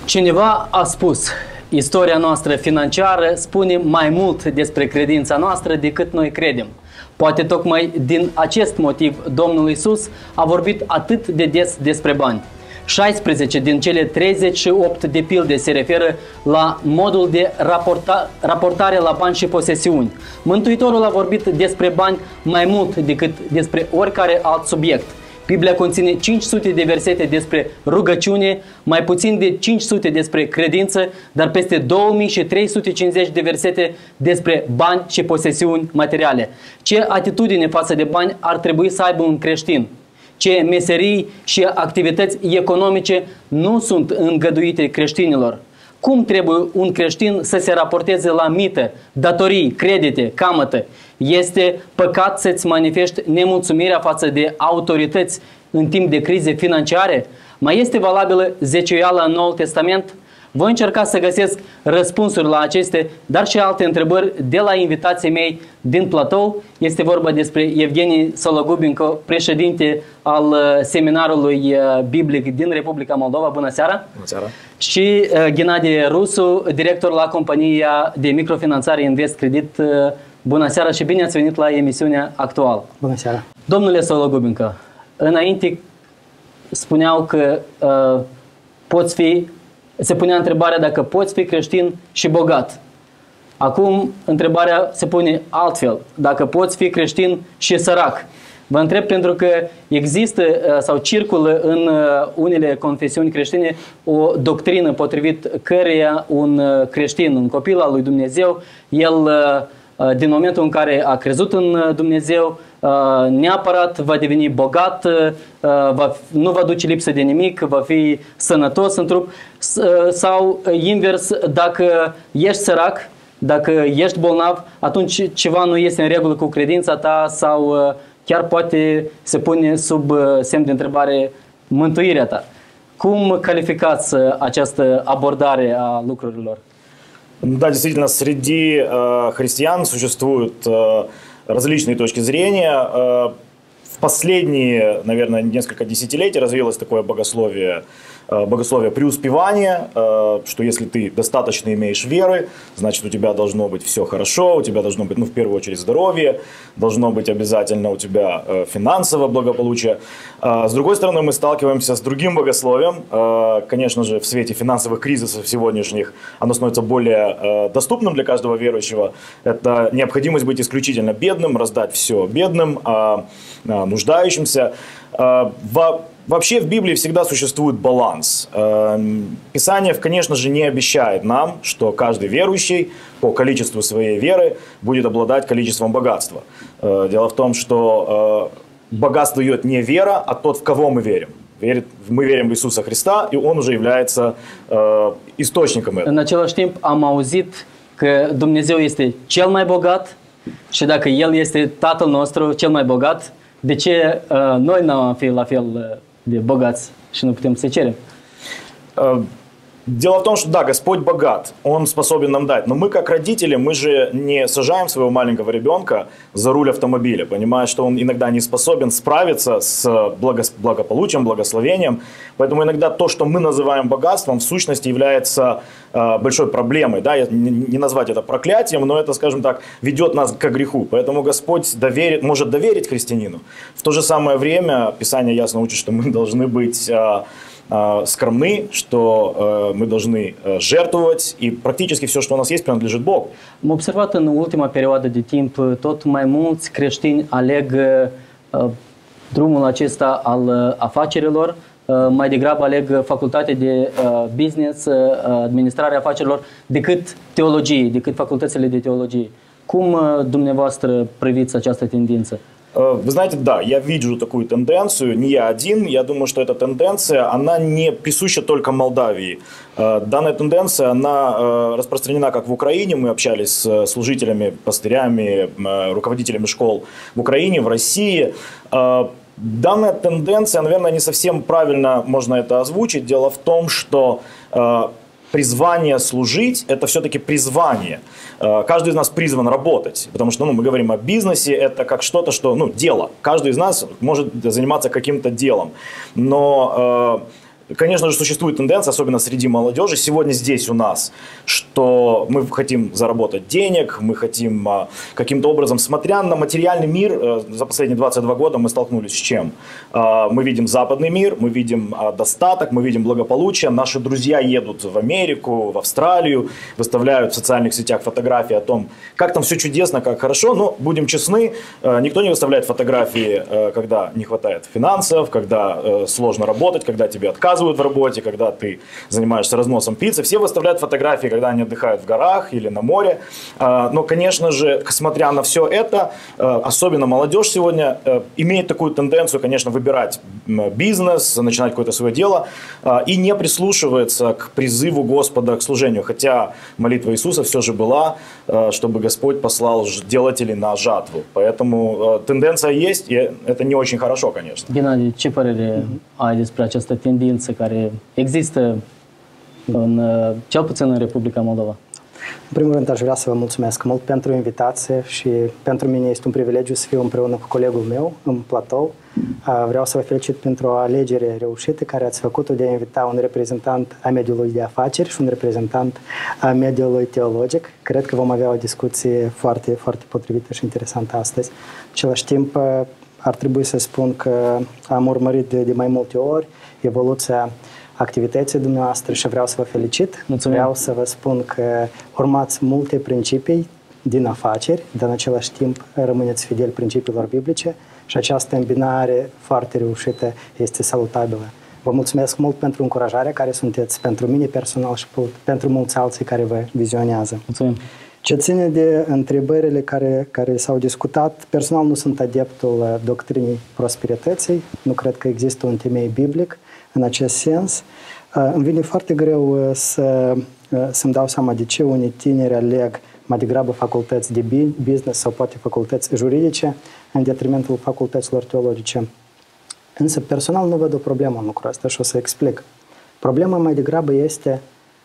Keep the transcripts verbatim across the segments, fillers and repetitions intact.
Cineva a spus, istoria noastră financiară spune mai mult despre credința noastră decât noi credem. Poate tocmai din acest motiv Domnul Iisus a vorbit atât de des despre bani. șaisprezece din cele treizeci și opt de pilde se referă la modul de raporta, raportare la bani și posesiuni. Mântuitorul a vorbit despre bani mai mult decât despre oricare alt subiect. Biblia conține cinci sute de versete despre rugăciune, mai puțin de cinci sute despre credință, dar peste două mii trei sute cincizeci de versete despre bani și posesiuni materiale. Ce atitudine față de bani ar trebui să aibă un creștin? Ce meserii și activități economice nu sunt îngăduite creștinilor? Cum trebuie un creștin să se raporteze la mită, datorii, credite, camătă? Este păcat să-ți manifesti nemulțumirea față de autorități în timp de crize financiare? Mai este valabilă zeciuiala în Noul Testament? Voi încerca să găsesc răspunsuri la aceste, dar și alte întrebări de la invitații mei din platou. Este vorba despre Evgeni Sologubinco, președinte al Seminarului Biblic din Republica Moldova. Bună seara! Bună seara! Și Ghenadie Rusu, director la compania de microfinanțare Invest Credit. Bună seara și bine ați venit la emisiunea actuală. Bună seara! Domnule Sologubinco, înainte spuneau că uh, poți fi Se punea întrebarea dacă poți fi creștin și bogat. Acum întrebarea se pune altfel, dacă poți fi creștin și sărac. Vă întreb pentru că există sau circulă în unele confesiuni creștine o doctrină potrivit căreia un creștin, un copil al lui Dumnezeu, el din momentul în care a crezut în Dumnezeu, neapărat va deveni bogat, va, nu va duce lipsă de nimic, va fi sănătos în trup, sau invers, dacă ești sărac, dacă ești bolnav, atunci ceva nu este în regulă cu credința ta sau chiar poate se pune sub semn de întrebare mântuirea ta. Cum calificați această abordare a lucrurilor? Да, действительно, среди э, христиан существуют э, различные точки зрения. Э, в последние, наверное, несколько десятилетий развилось такое богословие, э, богословие преуспевания, э, что если ты достаточно имеешь веры, значит у тебя должно быть все хорошо, у тебя должно быть, ну, в первую очередь, здоровье, должно быть обязательно у тебя э, финансовое благополучие. Э, с другой стороны, мы сталкиваемся с другим богословием. Э, конечно же, в свете финансовых кризисов сегодняшних оно становится более э, доступным для каждого верующего. Это необходимость быть исключительно бедным, раздать все бедным, э, э, нуждающимся. Э, во Вообще в Библии всегда существует баланс. Писание, конечно же, не обещает нам, что каждый верующий по количеству своей веры будет обладать количеством богатства. Дело в том, что богатство дает не вера, а тот, в кого мы верим. Мы верим в Иисуса Христа, и Он уже является источником этого. În același timp am auzit că Dumnezeu este cel mai bogat și dacă El este Tatăl nostru cel mai bogat, de ce noi n-am fi la fel de bogați și nu putem să cerem? Дело в том, что да, Господь богат, Он способен нам дать, но мы как родители, мы же не сажаем своего маленького ребенка за руль автомобиля, понимая, что он иногда не способен справиться с благополучием, благословением, поэтому иногда то, что мы называем богатством, в сущности является э, большой проблемой, да, не назвать это проклятием, но это, скажем так, ведет нас к греху, поэтому Господь доверит, может доверить христианину. В то же самое время Писание ясно учит, что мы должны быть э, скромны, что мы должны жертвовать, и практически все, что у нас есть, принадлежит Богу. Am observat în ultima perioadă de timp tot mai mulți creștini aleg drumul acesta al afacerilor, mai degrabă aleg facultatea de business, administrarea afacerilor, decât teologie, decât facultățile de teologie. Cum dumneavoastră priviți această tendință? Вы знаете, да, я вижу такую тенденцию, не я один, я думаю, что эта тенденция, она не присуща только Молдавии. Данная тенденция, она распространена как в Украине, мы общались с служителями, пастырями, руководителями школ в Украине, в России. Данная тенденция, наверное, не совсем правильно можно это озвучить. Дело в том, что призвание служить – это все-таки призвание. Каждый из нас призван работать, потому что ну, мы говорим о бизнесе, это как что-то, что, ну, дело. Каждый из нас может заниматься каким-то делом. Но Конечно же, существует тенденция, особенно среди молодежи, сегодня здесь у нас, что мы хотим заработать денег, мы хотим каким-то образом, смотря на материальный мир, за последние двадцать два года мы столкнулись с чем? Мы видим западный мир, мы видим достаток, мы видим благополучие, наши друзья едут в Америку, в Австралию, выставляют в социальных сетях фотографии о том, как там все чудесно, как хорошо, но будем честны, никто не выставляет фотографии, когда не хватает финансов, когда сложно работать, когда тебе отказывают в работе, когда ты занимаешься разносом пиццы. Все выставляют фотографии, когда они отдыхают в горах или на море. Но, конечно же, смотря на все это, особенно молодежь сегодня имеет такую тенденцию, конечно, выбирать бизнес, начинать какое-то свое дело и не прислушивается к призыву Господа к служению. Хотя молитва Иисуса все же была, чтобы Господь послал делателей на жатву. Поэтому тенденция есть, и это не очень хорошо, конечно. Gennady, ce părere ai despre această tendință care există în, cel puțin în Republica Moldova? În primul rând, aș vrea să vă mulțumesc mult pentru invitație și pentru mine este un privilegiu să fiu împreună cu colegul meu în platou. Vreau să vă felicit pentru o alegere reușită care ați făcut-o de a invita un reprezentant a mediului de afaceri și un reprezentant a mediului teologic. Cred că vom avea o discuție foarte, foarte potrivită și interesantă astăzi. În același timp, ar trebui să spun că am urmărit de, de mai multe ori evoluția activității dumneavoastră și vreau să vă felicit. Mulțumim. Vreau să vă spun că urmați multe principii din afaceri, dar în același timp rămâneți fideli principiilor biblice și această îmbinare foarte reușită este salutabilă. Vă mulțumesc mult pentru încurajarea care sunteți pentru mine personal și pentru mulți alții care vă vizionează. Mulțumim. Ce ține de întrebările care, care s-au discutat, personal nu sunt adeptul doctrinii prosperității, nu cred că există un temei biblic în acest sens. Îmi vine foarte greu să, să-mi dau seama de ce unii tineri aleg mai degrabă facultăți de business sau poate facultăți juridice în detrimentul facultăților teologice. Însă personal nu văd o problemă în lucrul ăsta și o să explic. Problema mai degrabă este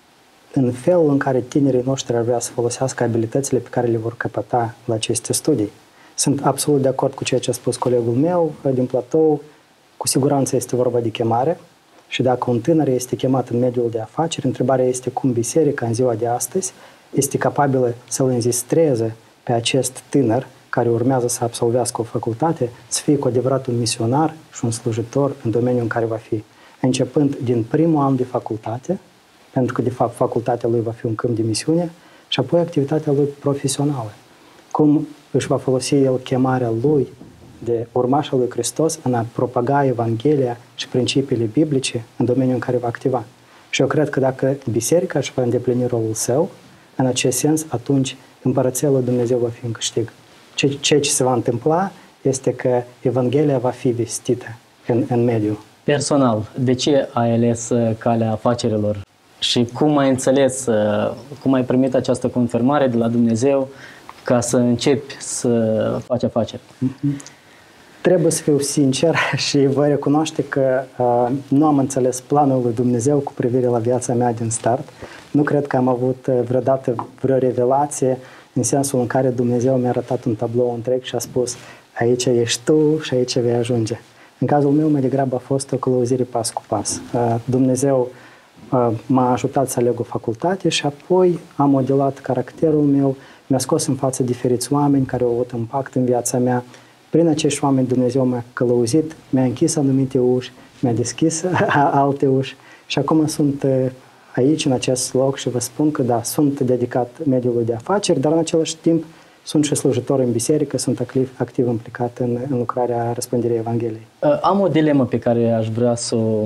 în felul în care tinerii noștri ar vrea să folosească abilitățile pe care le vor căpăta la aceste studii. Sunt absolut de acord cu ceea ce a spus colegul meu din platou. Cu siguranță este vorba de chemare și dacă un tânăr este chemat în mediul de afaceri, întrebarea este cum biserica în ziua de astăzi este capabilă să-l înzestreze pe acest tânăr care urmează să absolvească o facultate, să fie cu adevărat un misionar și un slujitor în domeniul în care va fi. Începând din primul an de facultate, pentru că, de fapt, facultatea lui va fi un câmp de misiune, și apoi activitatea lui profesională. Cum își va folosi el chemarea lui de urmaș al lui Hristos în a propaga Evanghelia și principiile biblice în domeniul în care va activa. Și eu cred că dacă biserica își va îndeplini rolul său, în acest sens, atunci Împărăția lui Dumnezeu va fi în câștig. Ceea ce se va întâmpla este că Evanghelia va fi vestită în, în mediu. Personal, de ce ai ales calea afacerilor? Și cum ai înțeles, cum ai primit această confirmare de la Dumnezeu ca să începi să faci afaceri? Mm-hmm. Trebuie să fiu sincer și vă recunoaște că uh, nu am înțeles planul lui Dumnezeu cu privire la viața mea din start. Nu cred că am avut vreodată vreo revelație în sensul în care Dumnezeu mi-a arătat un tablou întreg și a spus aici ești tu și aici vei ajunge. În cazul meu, mai degrabă a fost o călăuzire pas cu pas. Uh, Dumnezeu uh, m-a ajutat să aleg o facultate și apoi am modelat caracterul meu, mi-a scos în față diferiți oameni care au avut impact în viața mea. Prin acești oameni Dumnezeu m-a călăuzit, mi-a închis anumite uși, mi-a deschis alte uși și acum sunt aici, în acest loc și vă spun că da, sunt dedicat mediului de afaceri, dar în același timp sunt și slujitor în biserică, sunt activ, activ implicat în, în lucrarea răspândirii Evangheliei. Am o dilemă pe care aș vrea să o,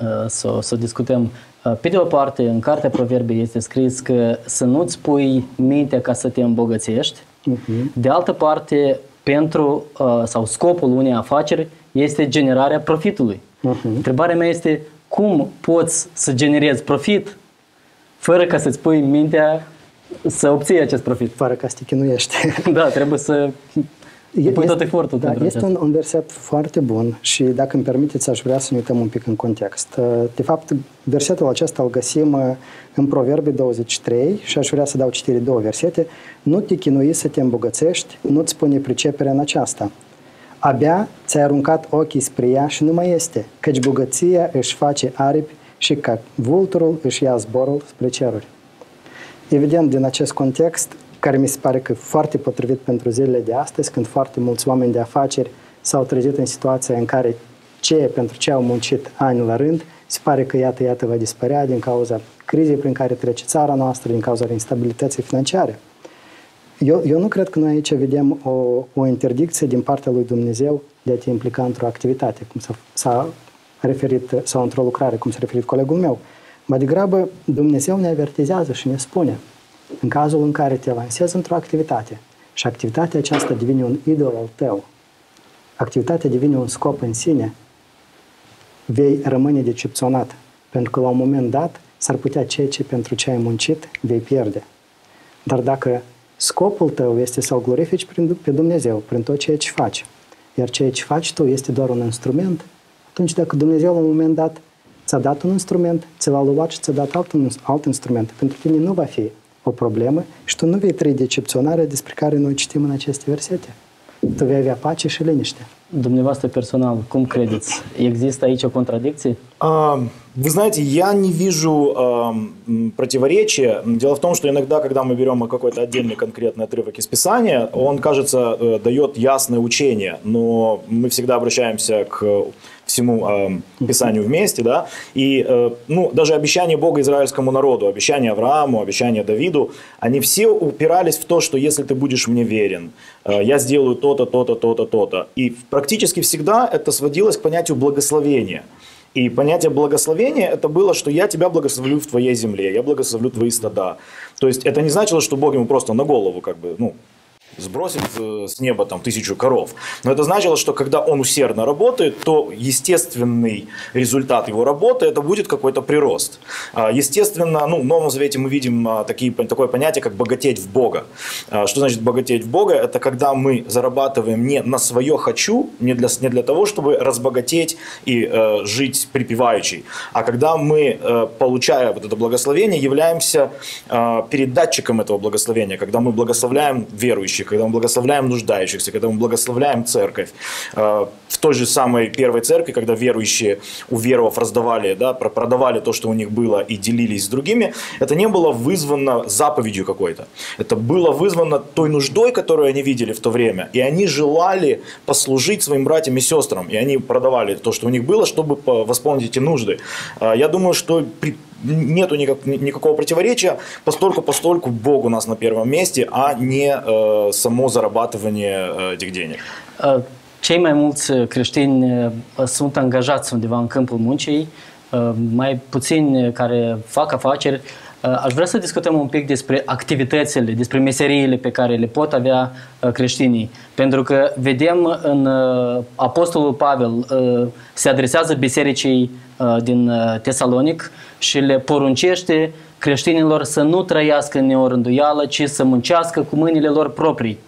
să, să o discutăm. Pe de o parte, în Cartea Proverbe este scris că să nu-ți pui mintea ca să te îmbogățești. Uh-huh. De altă parte, pentru sau scopul unei afaceri este generarea profitului. Uh-huh. Întrebarea mea este cum poți să generezi profit fără ca să-ți pui mintea să obții acest profit? Fără ca să te chinuiești. Da, trebuie să pui este, tot efortul. Da, este un, un verset foarte bun și dacă îmi permiteți aș vrea să ne uităm un pic în context. De fapt, versetul acesta îl găsim în Proverbe douăzeci și trei și aș vrea să dau citire două versete. Nu te chinui să te îmbogățești, nu-ți pune priceperea în aceasta. Abia ți-ai aruncat ochii spre ea și nu mai este, căci bogăția își face aripi și ca vulturul își ia zborul spre ceruri. Evident, din acest context, care mi se pare că e foarte potrivit pentru zilele de astăzi, când foarte mulți oameni de afaceri s-au trezit în situația în care ce pentru ce au muncit ani la rând, se pare că iată, iată va dispărea din cauza crizei prin care trece țara noastră, din cauza instabilității financiare. Eu, eu nu cred că noi aici vedem o, o interdicție din partea lui Dumnezeu de a te implica într-o activitate, cum s-a, s-a referit, sau într-o lucrare, cum s-a referit colegul meu. Mai degrabă, Dumnezeu ne avertizează și ne spune, în cazul în care te lansezi într-o activitate și activitatea aceasta devine un idol al tău, activitatea devine un scop în sine, vei rămâne decepționat, pentru că la un moment dat s-ar putea ceea ce pentru ce ai muncit vei pierde. Dar dacă scopul tău este să-L glorifici pe Dumnezeu prin tot ceea ce faci, iar ceea ce faci tu este doar un instrument, atunci dacă Dumnezeu la un moment dat ți-a dat un instrument, ți l-a luat și ți-a dat alt, alt instrument, pentru tine nu va fi o problemă și tu nu vei trăi decepționarea despre care noi citim în aceste versete. Tu vei avea pace și liniște. Dumneavoastră personal, cum credeți? Există aici o contradicție? А, Вы знаете, я не вижу а, противоречия. Дело в том, что иногда, когда мы берем какой-то отдельный конкретный отрывок из Писания, он, кажется, дает ясное учение, но мы всегда обращаемся к всему э, Писанию вместе, да, и э, ну, даже обещания Бога израильскому народу, обещания Аврааму, обещания Давиду, они все упирались в то, что если ты будешь мне верен, э, я сделаю то-то, то-то, то-то, то-то. И практически всегда это сводилось к понятию благословения. И понятие благословения это было, что я тебя благословлю в твоей земле, я благословлю твои стада. То есть это не значило, что Бог ему просто на голову как бы, ну, сбросит с неба там тысячу коров. Но это значило, что когда он усердно работает, то естественный результат его работы это будет какой-то прирост. Естественно, ну, в Новом Завете мы видим такие, такое понятие, как богатеть в Бога. Что значит богатеть в Бога? Это когда мы зарабатываем не на свое «хочу», не для, не для того, чтобы разбогатеть и э, жить припеваючи, а когда мы, э, получая вот это благословение, являемся э, передатчиком этого благословения, когда мы благословляем верующих, когда мы благословляем нуждающихся, когда мы благословляем церковь. В той же самой первой церкви, когда верующие, уверовав, раздавали, да, продавали то, что у них было, и делились с другими, это не было вызвано заповедью какой-то. Это было вызвано той нуждой, которую они видели в то время, и они желали послужить своим братьям и сестрам, и они продавали то, что у них было, чтобы восполнить эти нужды. Я думаю, что при нету никак, никакого противоречия, постольку, постольку Бог у нас на первом месте, а не э, само зарабатывание э, этих денег. Cei mai mulți creștini sunt angajați undeva în câmpul muncii, mai puțini care fac afaceri. Aș vrea să discutăm un pic despre activitățile, despre meseriile pe care le pot avea creștinii. Pentru că vedem în Apostolul Pavel se adresează bisericii din Tesalonic și le poruncește creștinilor să nu trăiască în neorânduială, ci să muncească cu mâinile lor proprii.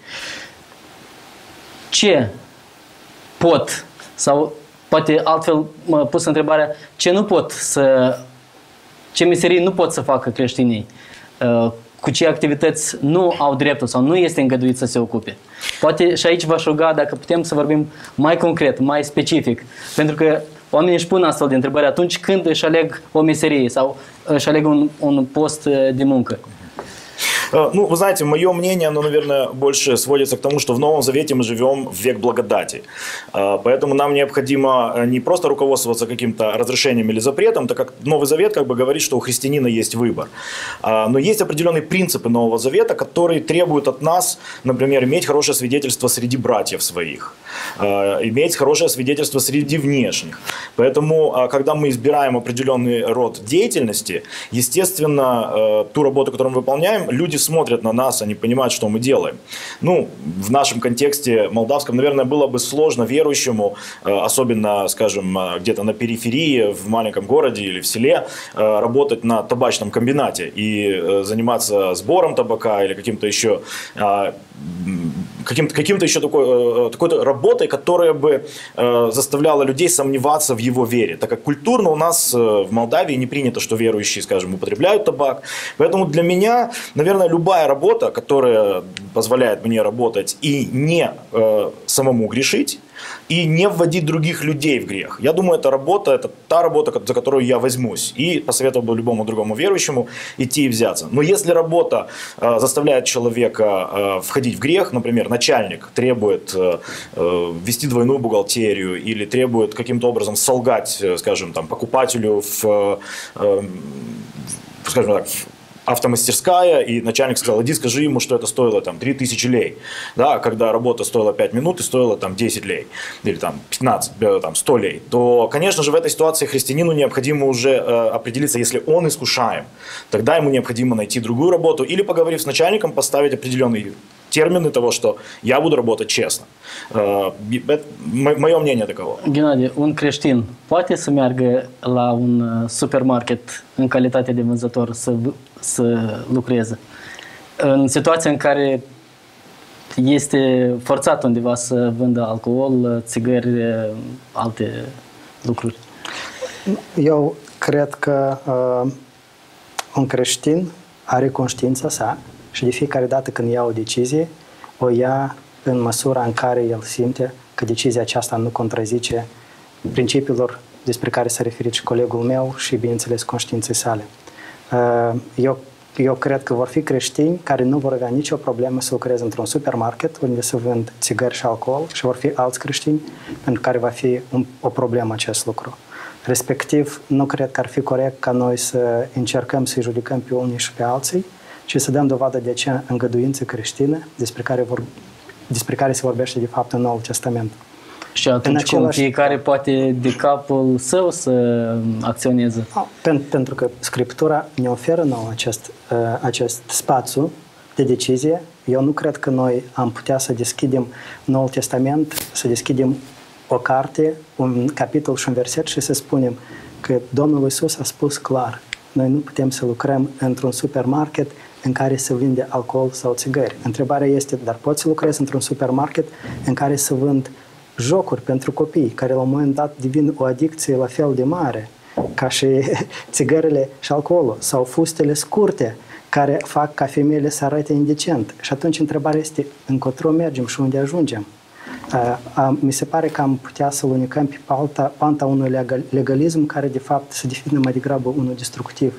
Ce pot, sau poate altfel pus întrebarea, ce nu pot să, ce meserii nu pot să facă creștinii, cu ce activități nu au dreptul sau nu este îngăduit să se ocupe. Poate și aici v-aș ruga dacă putem să vorbim mai concret, mai specific, pentru că oamenii își pun astfel de întrebări atunci când își aleg o meserie sau își aleg un, un post de muncă. Ну, вы знаете, мое мнение, оно, наверное, больше сводится к тому, что в Новом Завете мы живем в век благодати. Поэтому нам необходимо не просто руководствоваться каким-то разрешением или запретом, так как Новый Завет как бы говорит, что у христианина есть выбор. Но есть определенные принципы Нового Завета, которые требуют от нас, например, иметь хорошее свидетельство среди братьев своих, иметь хорошее свидетельство среди внешних. Поэтому, когда мы избираем определенный род деятельности, естественно, ту работу, которую мы выполняем, люди смотрят на нас, они понимают, что мы делаем. Ну, в нашем контексте молдавском, наверное, было бы сложно верующему, особенно, скажем, где-то на периферии, в маленьком городе или в селе, работать на табачном комбинате и заниматься сбором табака или каким-то еще каким-то, каким-то еще такой, такой работой, которая бы заставляла людей сомневаться в его вере. Так как культурно у нас в Молдавии не принято, что верующие, скажем, употребляют табак. Поэтому для меня, наверное, любая работа, которая позволяет мне работать и не самому грешить, и не вводить других людей в грех. Я думаю, эта работа, это та работа, за которую я возьмусь. И посоветовал бы любому другому верующему идти и взяться. Но если работа э, заставляет человека э, входить в грех, например, начальник требует э, э, вести двойную бухгалтерию или требует каким-то образом солгать, э, скажем, там, покупателю в, э, скажем так, автомастерская, и начальник сказал: иди скажи ему, что это стоило там три тысячи лей, да, когда работа стоила пять минут и стоила там десять лей, или там пятнадцать, там сто лей, то, конечно же, в этой ситуации христианину необходимо уже э, определиться, если он искушаем, тогда ему необходимо найти другую работу или, поговорив с начальником, поставить определенные термины того, что я буду работать честно. Uh, Мое мнение таково. Ghenadie, un creștin poate să meargă la un supermarket în calitate de vânzător să, să lucreze? În situația în care este forțat undeva să vândă alcool, țigări, alte lucruri? Eu cred că uh, un creștin are conștiința sa și de fiecare dată când ia o decizie, o ia în măsura în care el simte că decizia aceasta nu contrazice principiilor despre care s-a referit și colegul meu și, bineînțeles, conștiinței sale. Eu, eu cred că vor fi creștini care nu vor avea nicio problemă să lucreze într-un supermarket unde se vând țigări și alcool și vor fi alți creștini pentru care va fi un, o problemă acest lucru. Respectiv, nu cred că ar fi corect ca noi să încercăm să-i judecăm pe unii și pe alții, ci să dăm dovadă de acea îngăduință creștină despre care, vor, despre care se vorbește de fapt în Noul Testament. Și atunci același... cum fiecare poate de capul său să acționeze? Pentru, pentru că Scriptura ne oferă nouă acest, acest spațiu de decizie. Eu nu cred că noi am putea să deschidem Noul Testament, să deschidem o carte, un capitol și un verset și să spunem că Domnul Iisus a spus clar: noi nu putem să lucrăm într-un supermarket în care se vinde alcool sau țigări. Întrebarea este, dar poți să lucrezi într-un supermarket în care se vând jocuri pentru copii, care la un moment dat devin o adicție la fel de mare ca și țigările și alcoolul, sau fustele scurte care fac ca femeile să arate indecent. Și atunci întrebarea este, încotro mergem și unde ajungem? Mi se pare că am putea să-l unicăm pe panta, panta unui legalism care de fapt se define mai degrabă unul destructiv.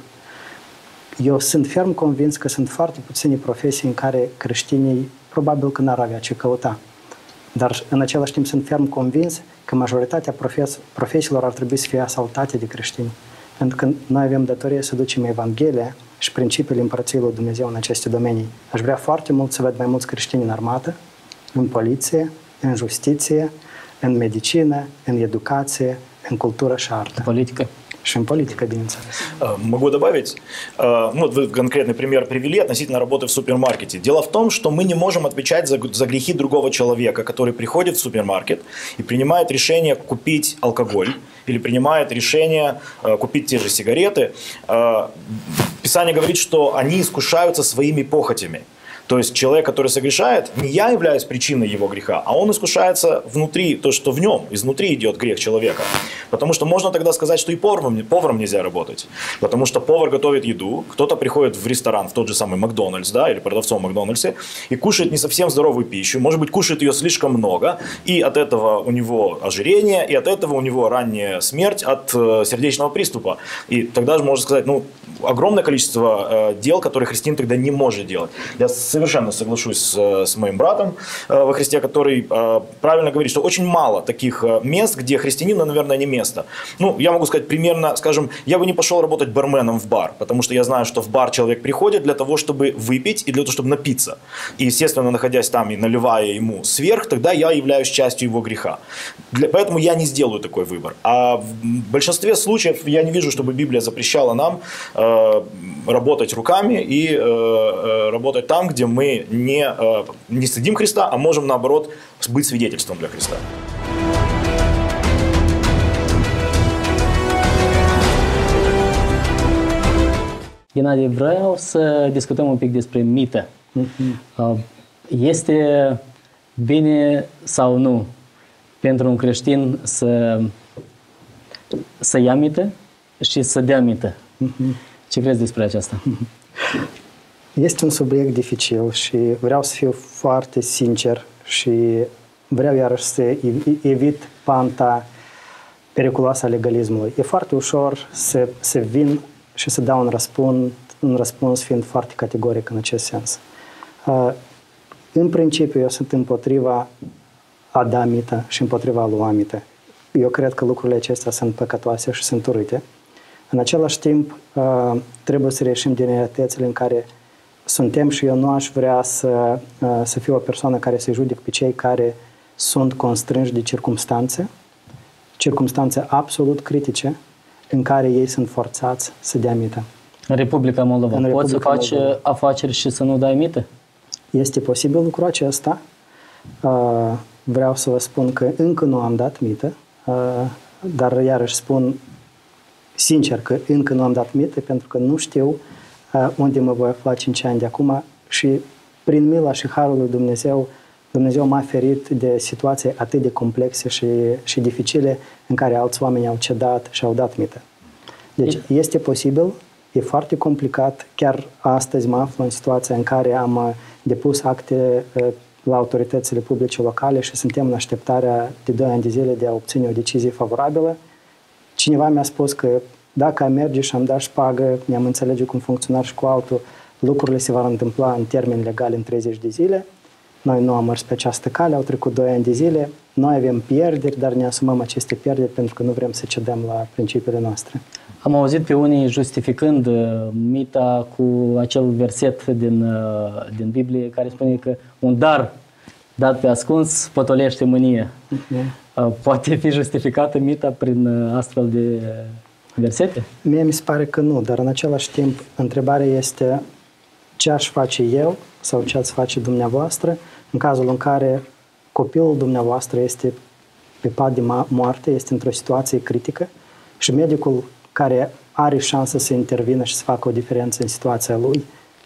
Eu sunt ferm convins că sunt foarte puține profesii în care creștinii probabil că n-ar avea ce căuta. Dar în același timp sunt ferm convins că majoritatea profes profesiilor ar trebui să fie asaltate de creștini. Pentru că noi avem datorie să ducem Evanghelia și principiile Împărăției lui Dumnezeu în aceste domenii. Aș vrea foarte mult să văd mai mulți creștini în armată, în poliție, în justiție, în medicină, în educație, în культура și artă. Politică. Și în политика, bineînțeles. Могу добавить? Ну, вот вы конкретный пример привели относительно работы в супермаркете. Дело в том, что мы не можем отвечать за, за грехи другого человека, который приходит в супермаркет и принимает решение купить алкоголь или принимает решение купить те же сигареты. Писание говорит, что они искушаются своими похотями. То есть человек, который согрешает, не я являюсь причиной его греха, а он искушается внутри, то, что в нем, изнутри идет грех человека. Потому что можно тогда сказать, что и поваром, поваром нельзя работать. Потому что повар готовит еду, кто-то приходит в ресторан, в тот же самый Макдональдс, да, или продавцом в Макдональдсе, и кушает не совсем здоровую пищу, может быть, кушает ее слишком много, и от этого у него ожирение, и от этого у него ранняя смерть от э, сердечного приступа. И тогда же можно сказать, ну, огромное количество э, дел, которые христианин тогда не может делать. Я совершенно соглашусь с, с моим братом э, во Христе, который э, правильно говорит, что очень мало таких э, мест, где христианину, наверное, не место. Ну, я могу сказать примерно, скажем, я бы не пошел работать барменом в бар, потому что я знаю, что в бар человек приходит для того, чтобы выпить и для того, чтобы напиться. И, естественно, находясь там и наливая ему сверх, тогда я являюсь частью его греха. Для, поэтому я не сделаю такой выбор. А в большинстве случаев я не вижу, чтобы Библия запрещала нам э, работать руками и э, работать там, где мы не, э, не стыдим Христа, а можем, наоборот, быть свидетельством для Христа. Ghenadie, vreau să discutăm un pic despre mită. Uh-huh. Este bine sau nu pentru un creștin să, să ia mită și să dea mită? Uh-huh. Ce crezi despre aceasta? Este un subiect dificil și vreau să fiu foarte sincer și vreau iarăși să evit panta periculoasă a legalismului. E foarte ușor să, să vin și să dau un răspuns, un răspuns fiind foarte categoric în acest sens. În principiu, eu sunt împotriva adamită și împotriva luamită. Eu cred că lucrurile acestea sunt păcătoase și sunt urâte. În același timp, trebuie să reieșim din realitățile în care suntem și eu nu aș vrea să, să fiu o persoană care să judec pe cei care sunt constrânși de circumstanțe, circumstanțe absolut critice, în care ei sunt forțați să dea mită. În Republica Moldova în poți Republica să faci Moldova. afaceri și să nu dai mită? Este posibil lucrul acesta. Vreau să vă spun că încă nu am dat mită, dar iarăși spun sincer că încă nu am dat mită pentru că nu știu unde mă voi afla cinci ani de acum și prin mila și harul lui Dumnezeu, Dumnezeu m-a ferit de situații atât de complexe și, și dificile în care alți oameni au cedat și au dat mită. Deci este posibil, e foarte complicat. Chiar astăzi mă aflu în situația în care am depus acte la autoritățile publice locale și suntem în așteptarea de doi ani de zile de a obține o decizie favorabilă. Cineva mi-a spus că dacă am merge și am dat șpagă, ne-am înțelege cum funcționar și cu altul, lucrurile se vor întâmpla în termeni legali în treizeci de zile. Noi nu am mers pe această cale, au trecut doi ani de zile, noi avem pierderi, dar ne asumăm aceste pierderi pentru că nu vrem să cedăm la principiile noastre. Am auzit pe unii justificând mita cu acel verset din, din Biblie care spune că un dar dat pe ascuns potolește mânie. Mm-hmm. Poate fi justificată mita prin astfel de versete? Mie mi se pare că nu, dar în același timp întrebarea este ce aș face eu sau ce ați face dumneavoastră în cazul în care copilul dumneavoastră este pe pat de moarte, este într-o situație critică și medicul care are șansă să intervină și să facă o diferență în situația lui,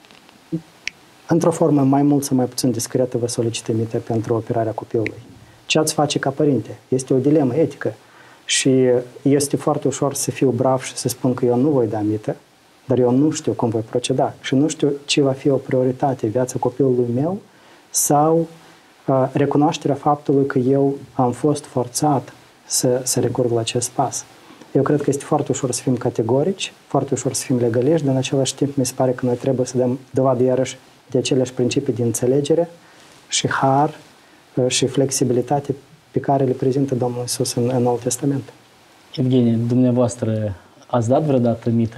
într-o formă mai mult sau mai puțin discretă, vă solicită mită pentru operarea copilului. Ce ați face ca părinte? Este o dilemă etică și este foarte ușor să fiu brav și să spun că eu nu voi da mită, dar eu nu știu cum voi proceda și nu știu ce va fi o prioritate, viața copilului meu sau uh, recunoașterea faptului că eu am fost forțat să, să recurg la acest pas. Eu cred că este foarte ușor să fim categorici, foarte ușor să fim legaliști, dar în același timp mi se pare că noi trebuie să dăm dovadă iarăși de aceleași principii de înțelegere și har uh, și flexibilitate pe care le prezintă Domnul Iisus în, în Noul Testament. Evgenie, dumneavoastră ați dat vreodată mită?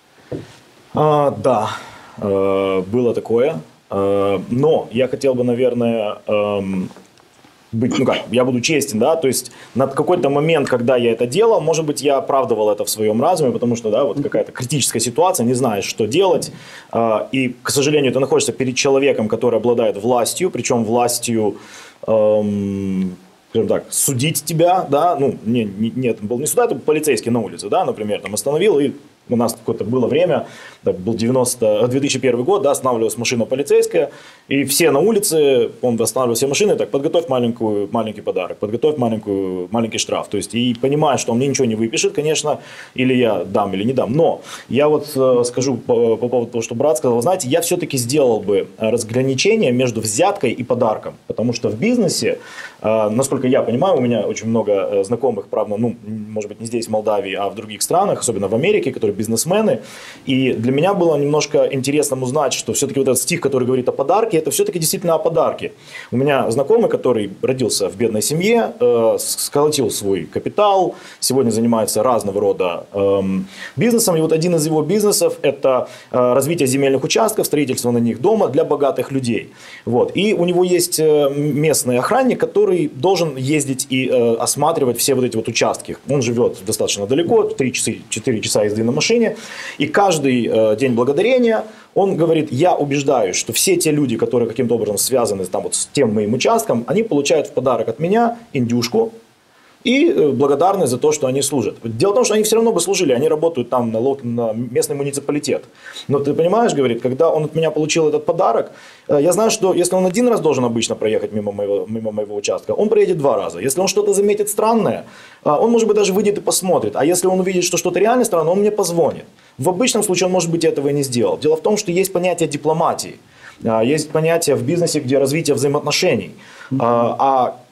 А, да, э, было такое. Э, но я хотел бы, наверное, э, быть, ну как, я буду честен, да, то есть на какой-то момент, когда я это делал, может быть, я оправдывал это в своем разуме, потому что, да, вот какая-то критическая ситуация, не знаешь, что делать, э, и, к сожалению, ты находишься перед человеком, который обладает властью, причем властью, э, скажем так, судить тебя, да, ну, не, не, нет, был не суда, это полицейский на улице, да, например, там остановил и у нас какое-то было время, да, был девяносто, две тысячи первый год, да, останавливалась машина полицейская, и все на улице, он останавливал все машины, так, подготовь маленькую, маленький подарок, подготовь маленькую, маленький штраф. То есть, и понимая, что он мне ничего не выпишет, конечно, или я дам, или не дам. Но я вот э, скажу по, по поводу того, что брат сказал, знаете, я все-таки сделал бы разграничение между взяткой и подарком, потому что в бизнесе, э, насколько я понимаю, у меня очень много э, знакомых, правда, ну, может быть, не здесь, в Молдавии, а в других странах, особенно в Америке, которые бизнесмены. И для меня было немножко интересно узнать, что все-таки вот этот стих, который говорит о подарке, это все-таки действительно о подарке. У меня знакомый, который родился в бедной семье, э, сколотил свой капитал, сегодня занимается разного рода э, бизнесом. И вот один из его бизнесов – это э, развитие земельных участков, строительство на них дома для богатых людей. Вот. И у него есть э, местный охранник, который должен ездить и э, осматривать все вот эти вот участки. Он живет достаточно далеко, три-четыре часа езды на машине. И каждый э, день благодарения он говорит, я убеждаюсь, что все те люди, которые каким-то образом связаны там, вот, с тем моим участком, они получают в подарок от меня индюшку и э, благодарны за то, что они служат. Дело в том, что они все равно бы служили, они работают там на, на местный муниципалитет. Но ты понимаешь, говорит, когда он от меня получил этот подарок, э, я знаю, что если он один раз должен обычно проехать мимо моего, мимо моего участка, он проедет два раза. Если он что-то заметит странное, э, он, может быть, даже выйдет и посмотрит. А если он увидит, что что-то реально странное, он мне позвонит. В обычном случае он, может быть, этого и не сделал. Дело в том, что есть понятие дипломатии. Есть понятие в бизнесе, где развитие взаимоотношений. А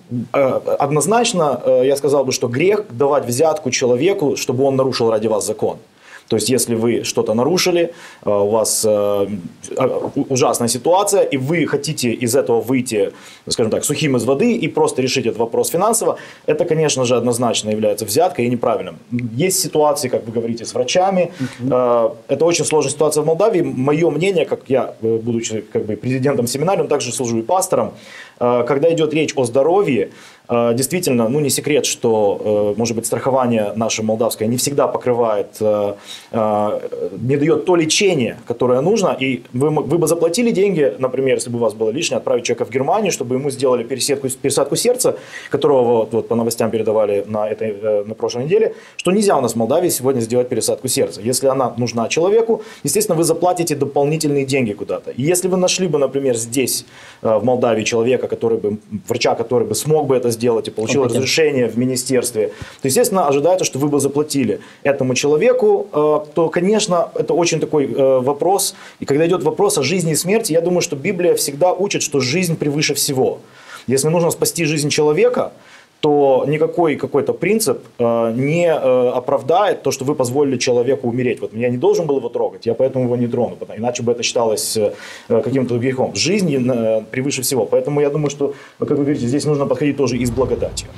однозначно я сказал бы, что грех давать взятку человеку, чтобы он нарушил ради вас закон. То есть, если вы что-то нарушили, у вас ужасная ситуация, и вы хотите из этого выйти, скажем так, сухим из воды и просто решить этот вопрос финансово, это, конечно же, однозначно является взяткой и неправильным. Есть ситуации, как вы говорите, с врачами. Uh-huh. Это очень сложная ситуация в Молдавии. Мое мнение, как я, будучи как бы президентом семинария, также служу и пастором, когда идет речь о здоровье, действительно, ну не секрет, что, может быть, страхование наше молдавское не всегда покрывает, не дает то лечение, которое нужно, и вы, вы бы заплатили деньги, например, если бы у вас было лишнее, отправить человека в Германию, чтобы ему сделали пересадку, пересадку сердца, которого вот, вот, по новостям передавали на, этой, на прошлой неделе, что нельзя у нас в Молдавии сегодня сделать пересадку сердца. Если она нужна человеку, естественно, вы заплатите дополнительные деньги куда-то. И если вы нашли бы, например, здесь, в Молдавии, человека, который бы, врача, который бы смог бы это сделать и получил Компетент. разрешение в министерстве, то, естественно, ожидается, что вы бы заплатили этому человеку, то, конечно, это очень такой вопрос. И когда идет вопрос о жизни и смерти, я думаю, что Библия всегда учит, что жизнь превыше всего. Если нужно спасти жизнь человека, то никакой какой-то принцип не оправдает то, что вы позволили человеку умереть. Вот я не должен был его трогать, я поэтому его не трону, иначе бы это считалось каким-то грехом. Жизнь превыше всего. Поэтому я думаю, что, как вы говорите, здесь нужно подходить тоже и с благодатью.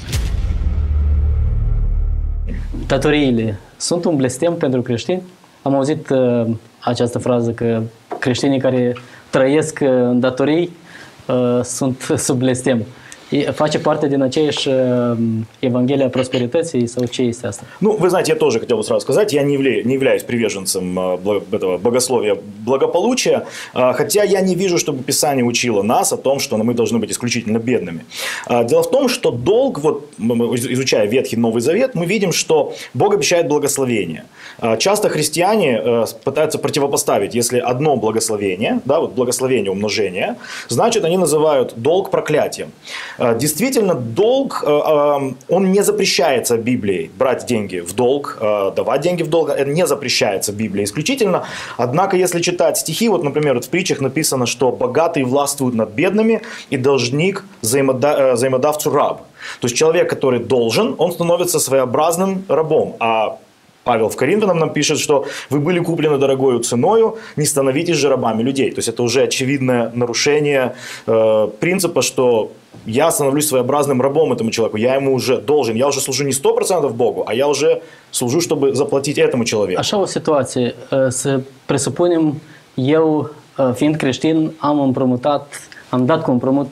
Datoriile sunt un blestem pentru creștini? Am auzit uh, această frază că creștinii care trăiesc în datorii uh, sunt sub blestem. Face parte din aceeași Евангелия просперитетии, sau ce este asta? Ну, вы знаете, я тоже хотел бы сразу сказать, я не являюсь, не являюсь приверженцем этого богословия благополучия, хотя я не вижу, чтобы Писание учило нас о том, что мы должны быть исключительно бедными. Дело в том, что долг, вот, изучая Ветхий и Новый Завет, мы видим, что Бог обещает благословение. Часто христиане пытаются противопоставить, если одно благословение, да, вот благословение умножения, значит, они называют долг проклятием. Действительно, долг, он не запрещается Библией, брать деньги в долг, давать деньги в долг, это не запрещается Библией исключительно. Однако, если читать стихи, вот, например, вот в притчах написано, что богатые властвуют над бедными, и должник взаимодавцу раб. То есть человек, который должен, он становится своеобразным рабом, а Павел в Коринфянам нам пишет, что вы были куплены дорогою ценою, не становитесь же рабами людей. То есть это уже очевидное нарушение э, принципа, что я становлюсь своеобразным рабом этому человеку, я ему уже должен, я уже служу не сто процентов Богу, а я уже служу, чтобы заплатить этому человеку. Așa o situație, să presupunem, eu, fiind creștin, am împrumutat, am dat cu împrumut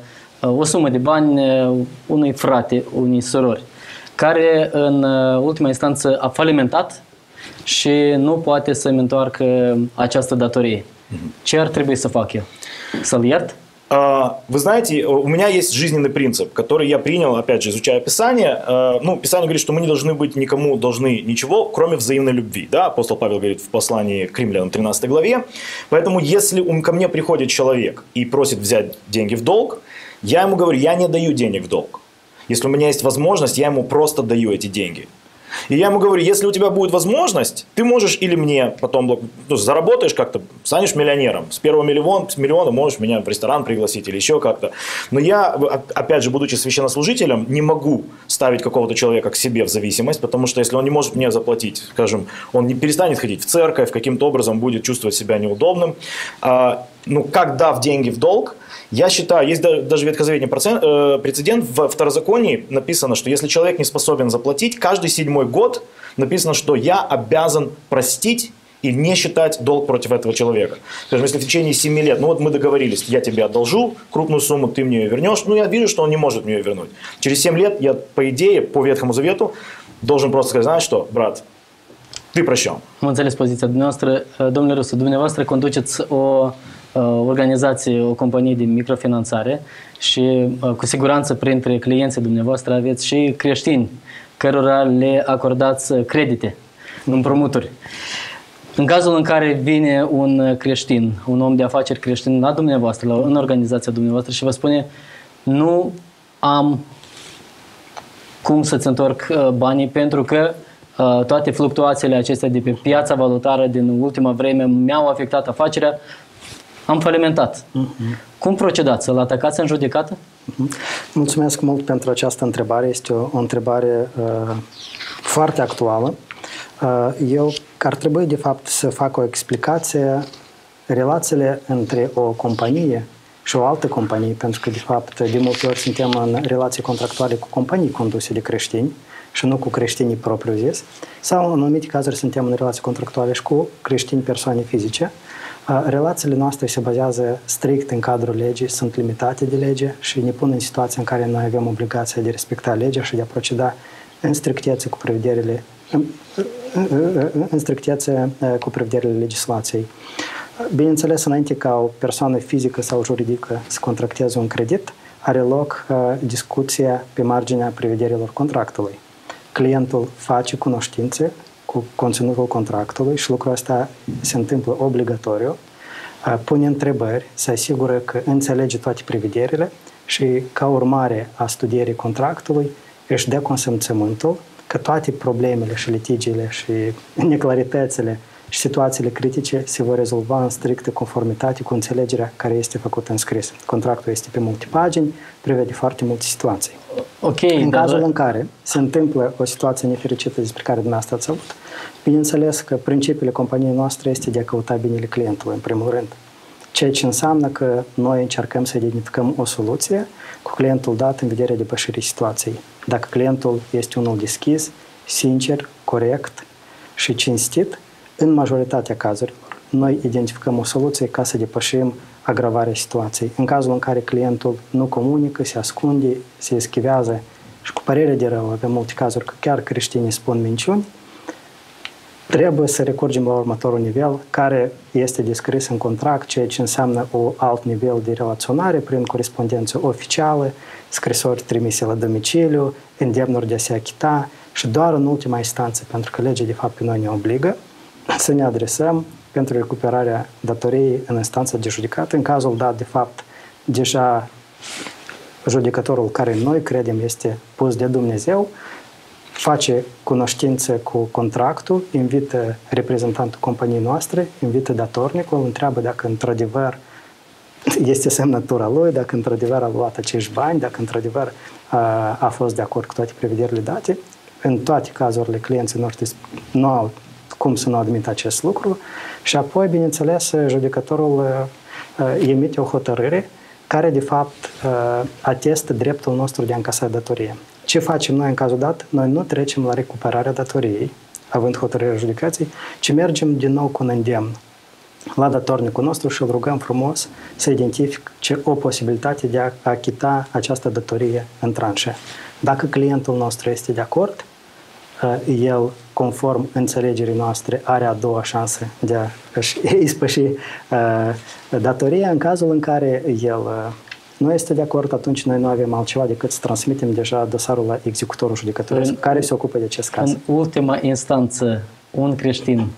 o sumă de bani unui frate, unei surori, care în ultima instanță a falimentat și nu poate să-mi întoarcă această datorie. Ce ar trebui să fac eu? Să-l iert? Вы знаете, у меня есть жизненный принцип, который я принял, опять же, изучая Писание. Ну, Писание говорит, что мы не должны быть никому должны ничего, кроме взаимной любви. Да? Апостол Павел говорит в послании к Римлянам тринадцатой главе. Поэтому, если ко мне приходит человек и просит взять деньги в долг, я ему говорю, я не даю денег в долг. Если у меня есть возможность, я ему просто даю эти деньги. И я ему говорю, если у тебя будет возможность, ты можешь или мне потом, ну, заработаешь как-то, станешь миллионером. С первого миллиона, с миллиона можешь меня в ресторан пригласить или еще как-то. Но я, опять же, будучи священнослужителем, не могу ставить какого-то человека к себе в зависимость, потому что если он не может мне заплатить, скажем, он не перестанет ходить в церковь, каким-то образом будет чувствовать себя неудобным. А, ну, как дав деньги в долг, я считаю, есть даже ветхозаветный прецедент, в Второзаконии написано, что если человек не способен заплатить, каждый седьмой год написано, что я обязан простить и не считать долг против этого человека. Скажем, если в течение семи лет, ну вот мы договорились, я тебе одолжу крупную сумму, ты мне ее вернешь, ну я вижу, что он не может мне ее вернуть. Через семь лет я, по idee, по Ветхому Завету, должен просто сказать, знаешь что, брат, ты прощен. Am înțeles poziția dumneavoastră. Domnule Rusu, dumneavoastră conduceți o organizație, o companie de microfinanțare și cu siguranță printre clienții dumneavoastră aveți și creștini cărora le acordați credite, împrumuturi. În cazul în care vine un creștin, un om de afaceri creștin la dumneavoastră, la, în organizația dumneavoastră și vă spune nu am cum să-ți întorc banii pentru că toate fluctuațiile acestea de pe piața valutară din ultima vreme mi-au afectat afacerea, am falimentat. Uh-huh. Cum procedați? Să-l atacați în judecată? Uh-huh. Mulțumesc mult pentru această întrebare. Este o, o întrebare uh, foarte actuală. Uh, eu ar trebui, de fapt, să fac o explicație. Relațiile între o companie și o altă companie, pentru că, de fapt, de multe ori suntem în relații contractuale cu companii conduse de creștini și nu cu creștinii propriu-zis, sau în anumite cazuri suntem în relații contractuale și cu creștini persoane fizice. Relațiile noastre se bazează strict în cadrul legii, sunt limitate de lege și ne pun în situația în care noi avem obligația de respecta legea și de a proceda în strictețe cu prevederile, în, în strictețe cu prevederile legislației. Bineînțeles, înainte ca o persoană fizică sau juridică să contracteze un credit, are loc uh, discuția pe marginea prevederilor contractului. Clientul face cunoștințe cu conținutul contractului și lucrul ăsta se întâmplă obligatoriu, uh, pune întrebări, se asigură că înțelege toate prevederile și, ca urmare a studierii contractului, își dă consimțământul că toate problemele și litigiile și neclaritățile și situațiile critice se vor rezolva în strictă conformitate cu înțelegerea care este făcută în scris. Contractul este pe multe pagini, prevede foarte multe situații. Okay, în dar... cazul în care se întâmplă o situație nefericită despre care dumneavoastră ați avut, bineînțeles că principiile companiei noastre este de a căuta binele clientului, în primul rând. Ceea ce înseamnă că noi încercăm să identificăm o soluție cu clientul dat în vederea depășirii situației. Dacă clientul este unul deschis, sincer, corect și cinstit, în majoritatea cazurilor, noi identificăm o soluție ca să depășim agravarea situației. În cazul în care clientul nu comunică, se ascunde, se eschivează și cu părere de rău, avem multe cazuri că chiar creștinii spun minciuni, trebuie să recurgem la următorul nivel, care este descris în contract, ceea ce înseamnă un alt nivel de relaționare prin corespondență oficială, scrisori trimise la domiciliu, îndemnuri de a se achita și doar în ultima instanță, pentru că legea de fapt pe noi ne obligă, să ne adresăm pentru recuperarea datoriei în instanța de judecată. În cazul dat, de fapt, deja judecătorul care noi credem este pus de Dumnezeu, face cunoștință cu contractul, invită reprezentantul companiei noastre, invită datornicul, întreabă dacă într-adevăr este semnătura lui, dacă într-adevăr a luat acești bani, dacă într-adevăr a, a fost de acord cu toate prevederile date. În toate cazurile, clienții noștri nu au cum să nu admită acest lucru și apoi, bineînțeles, judecătorul uh, emite o hotărâre care, de fapt, uh, atestă dreptul nostru de a încasa datorie. Ce facem noi în cazul dat? Noi nu trecem la recuperarea datoriei, având hotărârea judecății, ci mergem din nou cu un îndemn la datornicul nostru și îl rugăm frumos să identifice o posibilitate de a achita această datorie în tranșe. Dacă clientul nostru este de acord, el, conform înțelegerii noastre, are a doua șansă de a își ispăși uh, datoria. În cazul în care el uh, nu este de acord, atunci noi nu avem altceva decât să transmitem deja dosarul la executorul judecătorului care se ocupă de acest caz. În ultima instanță, un creștin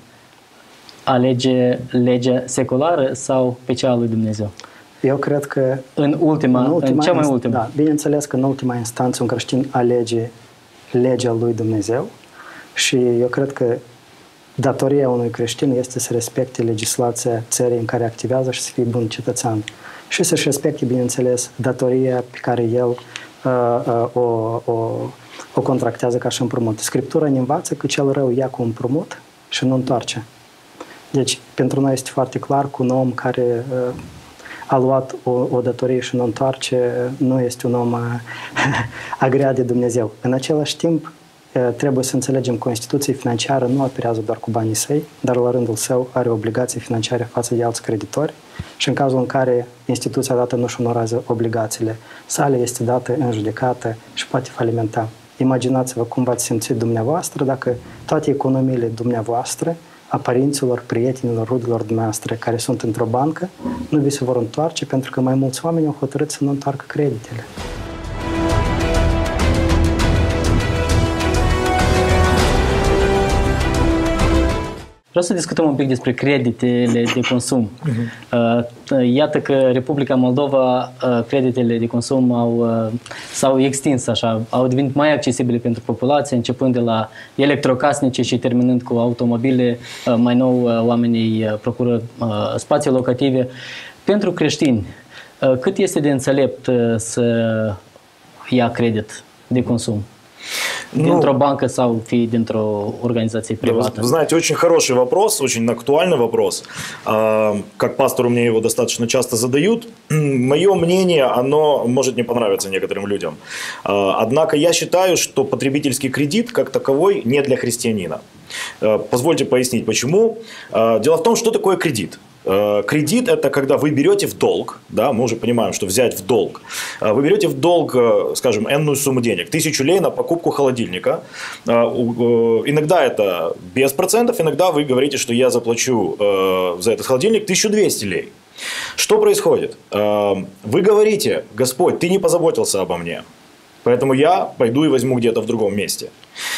alege legea seculară sau pe cea a lui Dumnezeu? Eu cred că în ultima, în, ultima, în cea mai ultimă. Da, bineînțeles că în ultima instanță un creștin alege legea lui Dumnezeu și eu cred că datoria unui creștin este să respecte legislația țării în care activează și să fie bun cetățean. Și să-și respecte, bineînțeles, datoria pe care el uh, uh, o, o, o contractează ca și împrumut. Scriptura ne învață că cel rău ia cu împrumut și nu întoarce. Deci, pentru noi este foarte clar că un om care uh, a luat o, o datorie și nu întoarce, nu este un om uh, agreat de Dumnezeu. În același timp, uh, trebuie să înțelegem că Constituția financiară nu operează doar cu banii săi, dar la rândul său are obligații financiare față de alți creditori și în cazul în care instituția dată nu-și onorează obligațiile sale, este dată în judecată și poate falimenta. Imaginați-vă cum v-ați simțit dumneavoastră dacă toate economiile dumneavoastră, a părinților, prietenilor, rudelor dumneavoastră care sunt într-o bancă, nu vi se vor întoarce pentru că mai mulți oameni au hotărât să nu întoarcă creditele. Vreau să discutăm un pic despre creditele de consum. Uh-huh. Iată că Republica Moldova, creditele de consum au, s-au extins așa, au devenit mai accesibile pentru populație, începând de la electrocasnice și terminând cu automobile. Mai nou, oamenii procură spații locative. pentru creștini, cât este de înțelept să ia credit de consum? Дintr-o банка sau fi dintr-o организация прivată? Вы знаете, очень хороший вопрос, очень актуальный вопрос. Как пастору мне его достаточно часто задают. Мое мнение, оно может не понравиться некоторым людям. Однако я считаю, что потребительский кредит как таковой не для христианина. Позвольте пояснить, почему. Дело в том, что такое кредит. Кредит – это когда вы берете в долг, да, мы уже понимаем, что взять в долг. Вы берете в долг, скажем, энную сумму денег, тысячу лей на покупку холодильника. Иногда это без процентов, иногда вы говорите, что я заплачу за этот холодильник тысячу двести лей. Что происходит? Вы говорите: Господь, ты не позаботился обо мне, поэтому я пойду и возьму где-то в другом месте.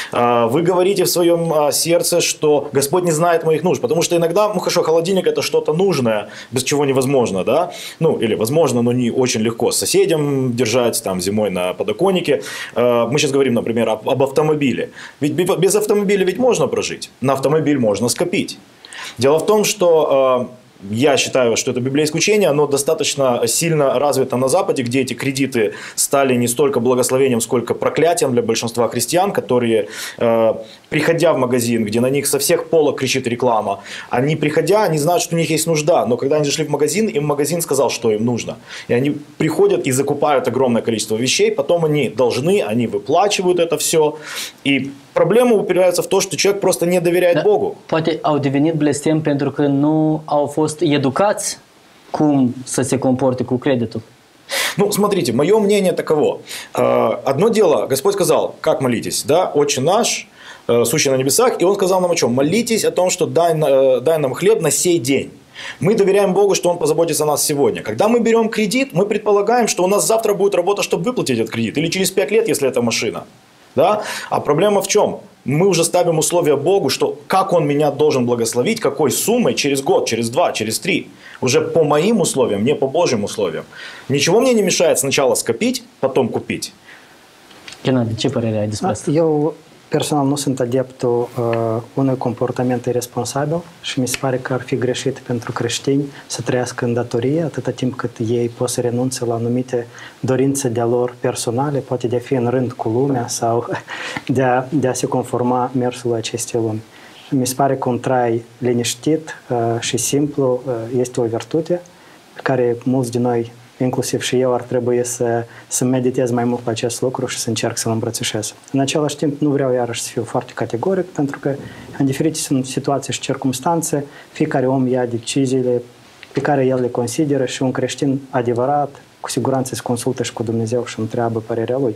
Вы говорите в своем сердце, что Господь не знает моих нужд, потому что иногда, ну хорошо, холодильник это что-то нужное, без чего невозможно, да, ну или возможно, но не очень легко с соседям держать там зимой на подоконнике. Мы сейчас говорим, например, об, об автомобиле. Ведь без автомобиля ведь можно прожить, на автомобиль можно скопить. Дело в том, что я считаю, что это библейское учение, оно достаточно сильно развито на Западе, где эти кредиты стали не столько благословением, сколько проклятием для большинства христиан, которые, э, приходя в магазин, где на них со всех полок кричит реклама, они, приходя, они знают, что у них есть нужда, но когда они зашли в магазин, им магазин сказал, что им нужно. И они приходят и закупают огромное количество вещей, потом они должны, они выплачивают это все. И проблема упирается в то, что человек просто не доверяет Богу. Poate au devenit blestem pentru că nu au fost educați cum să se comporte cu creditul. Ну, смотрите, мое мнение таково. Одно дело, Господь сказал, как молитесь, да, Отче наш, сущий на небесах, и Он сказал нам о чем? Молитесь о том, что дай, дай нам хлеб на сей день. Мы доверяем Богу, что Он позаботится о нас сегодня. Когда мы берем кредит, мы предполагаем, что у нас завтра будет работа, чтобы выплатить этот кредит, или через пять лет, если это машина. Да? А проблема в чем? Мы уже ставим условия Богу, что как Он меня должен благословить, какой суммой через год, через два, через три. Уже по моим условиям, не по Божьим условиям. Ничего мне не мешает сначала скопить, потом купить. Gennady, ce părere ai despre asta? Eu personal nu sunt adeptul uh, unui comportament irresponsabil și mi se pare că ar fi greșit pentru creștini să trăiască în datorie atâta timp cât ei pot să renunțe la anumite dorințe de-a lor personale, poate de a fi în rând cu lumea sau de a, de a se conforma mersului acestei lumi. Mi se pare că un trai liniștit uh, și simplu uh, este o virtute pe care mulți din noi, inclusiv și eu, ar trebui să, să meditez mai mult pe acest lucru și să încerc să-l îmbrățișez. În același timp, nu vreau iarăși să fiu foarte categoric, pentru că în diferite situații și circumstanțe, fiecare om ia deciziile pe care el le consideră și un creștin adevărat, cu siguranță se consultă și cu Dumnezeu și întreabă părerea lui.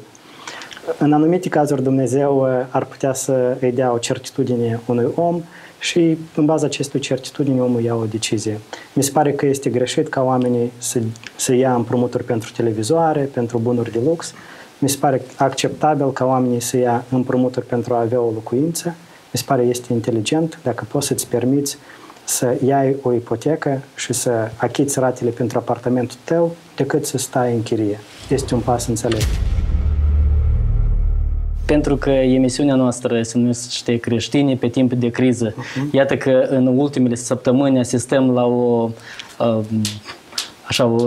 În anumite cazuri, Dumnezeu ar putea să îi dea o certitudine unui om și în baza acestui certitudini omul ia o decizie. Mi se pare că este greșit ca oamenii să, să ia împrumuturi pentru televizoare, pentru bunuri de lux. Mi se pare acceptabil ca oamenii să ia împrumuturi pentru a avea o locuință. Mi se pare este inteligent dacă poți să-ți permiți să iei o ipotecă și să achiți ratele pentru apartamentul tău decât să stai în chirie. Este un pas înțelept. Pentru că emisiunea noastră se numește Creștini pe timp de criză. Uh-huh. Iată că în ultimele săptămâni asistăm la o, așa, o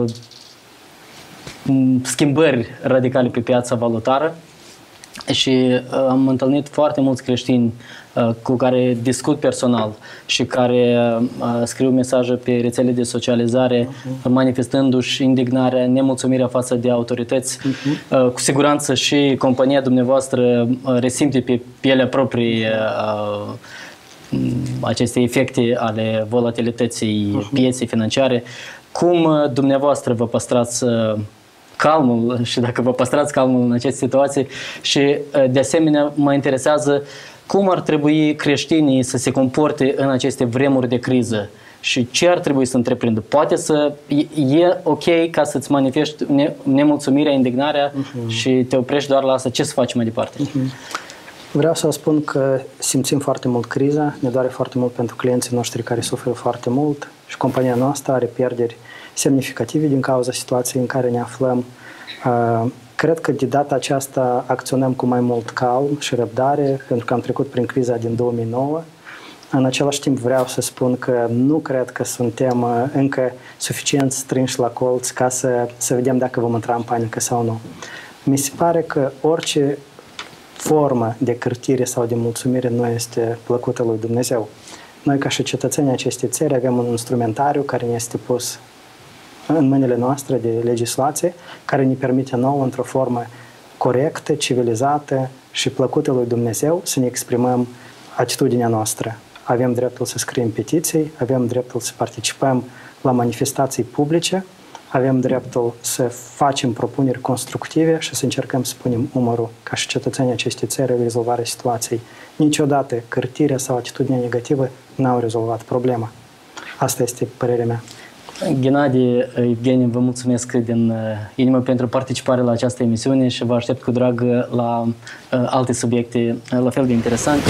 schimbări radicale pe piața valutară și am întâlnit foarte mulți creștini cu care discut personal și care scriu mesaje pe rețele de socializare, uh-huh. manifestându-și indignarea, nemulțumirea față de autorități. Uh-huh. Cu siguranță și compania dumneavoastră resimte pe pielea proprie aceste efecte ale volatilității uh-huh. pieței financiare. Cum dumneavoastră vă păstrați calmul și dacă vă păstrați calmul în aceste situații și de asemenea mă interesează cum ar trebui creștinii să se comporte în aceste vremuri de criză și ce ar trebui să întreprindă? Poate să e ok ca să-ți manifesti nemulțumirea, indignarea uh-huh. și te oprești doar la asta. Ce să faci mai departe? Uh-huh. Vreau să vă spun că simțim foarte mult criza, ne doare foarte mult pentru clienții noștri care suferă foarte mult și compania noastră are pierderi semnificative din cauza situației în care ne aflăm. Cred că de data aceasta acționăm cu mai mult calm și răbdare, pentru că am trecut prin criza din două mii nouă În același timp vreau să spun că nu cred că suntem încă suficient strânși la colț ca să, să vedem dacă vom intra în panică sau nu. Mi se pare că orice formă de cârtire sau de mulțumire nu este plăcută lui Dumnezeu. Noi, ca și cetățenii acestei țări, avem un instrumentariu care ne este pus în mâinile noastre de legislație, care ne permite nouă, într-o formă corectă, civilizată și plăcută lui Dumnezeu, să ne exprimăm atitudinea noastră. Avem dreptul să scriem petiții, avem dreptul să participăm la manifestații publice, avem dreptul să facem propuneri constructive și să încercăm să punem umărul ca și cetățenii acestei țări în rezolvarea situației. Niciodată cârtirea sau atitudinea negativă n-au rezolvat problema. Asta este părerea mea. Ghenadie, Evgeniu, vă mulțumesc din inimă pentru participare la această emisiune și vă aștept cu drag la uh, alte subiecte la fel de interesante.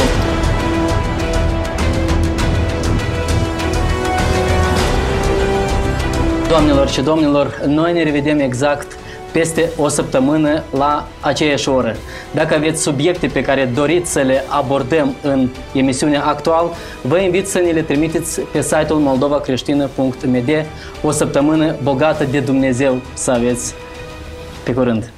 Doamnelor și domnilor, noi ne revedem exact peste o săptămână la aceeași oră. Dacă aveți subiecte pe care doriți să le abordăm în emisiunea actuală, vă invit să ne le trimiteți pe site-ul moldova creștină punct m d. O săptămână bogată de Dumnezeu să aveți. Pe curând!